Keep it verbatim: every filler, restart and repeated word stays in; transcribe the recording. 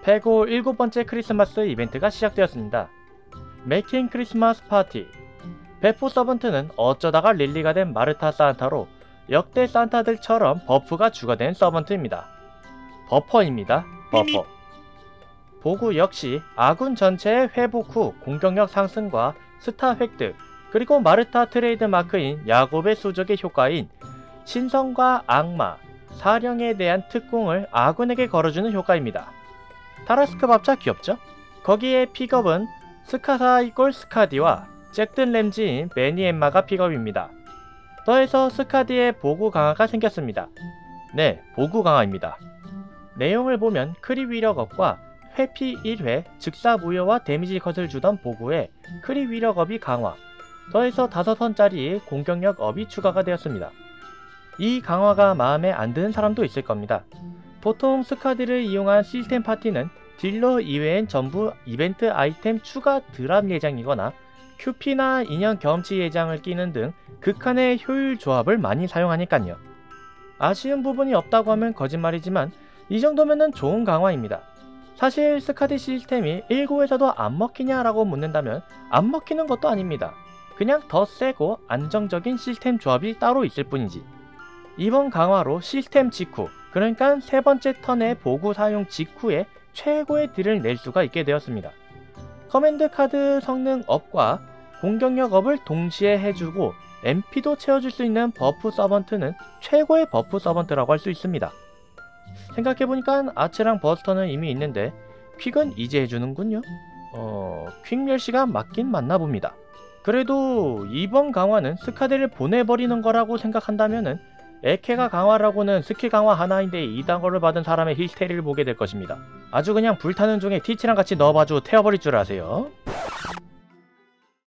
패고 일곱 번째 크리스마스 이벤트가 시작되었습니다. 메이킹 크리스마스 파티. 배포 서번트는 어쩌다가 릴리가 된 마르타 산타로 역대 산타들처럼 버프가 추가된 서번트입니다. 버퍼입니다. 버퍼. 보구 역시 아군 전체의 회복 후 공격력 상승과 스타 획득, 그리고 마르타 트레이드 마크인 야곱의 수적의 효과인 신성과 악마, 사령에 대한 특공을 아군에게 걸어주는 효과입니다. 타라스크 밥차 귀엽죠? 거기에 픽업은 스카사 이꼴 스카디와 잭든 램지인 매니 엠마가 픽업입니다. 더해서 스카디의 보구 강화가 생겼습니다. 네, 보구 강화입니다. 내용을 보면 크리 위력업과 회피 일 회 즉사 무효와 데미지 컷을 주던 보구에 크리 위력업이 강화, 더해서 다섯 턴짜리 공격력 업이 추가가 되었습니다. 이 강화가 마음에 안 드는 사람도 있을 겁니다. 보통 스카디를 이용한 시스템 파티는 딜러 이외엔 전부 이벤트 아이템 추가 드랍 예정이거나 큐피나 인형 경험치 예정을 끼는 등 극한의 효율 조합을 많이 사용하니깐요. 아쉬운 부분이 없다고 하면 거짓말이지만 이 정도면은 좋은 강화입니다. 사실 스카디 시스템이 일고에서도 안 먹히냐라고 묻는다면 안 먹히는 것도 아닙니다. 그냥 더 세고 안정적인 시스템 조합이 따로 있을 뿐이지. 이번 강화로 시스템 직후, 그러니까 세 번째 턴의 보구 사용 직후에 최고의 딜을 낼 수가 있게 되었습니다. 커맨드 카드 성능 업과 공격력 업을 동시에 해주고 엠피도 채워줄 수 있는 버프 서번트는 최고의 버프 서번트라고 할 수 있습니다. 생각해보니까 아츠랑 버스터는 이미 있는데 퀵은 이제 해주는군요. 어... 퀵 멸시가 맞긴 맞나 봅니다. 그래도 이번 강화는 스카디를 보내버리는 거라고 생각한다면은 에케가 강화라고는 스킬 강화 하나인데 이단거를 받은 사람의 히스테리를 보게 될 것입니다. 아주 그냥 불타는 종에 티치랑 같이 넣어봐줘 태워버릴 줄 아세요?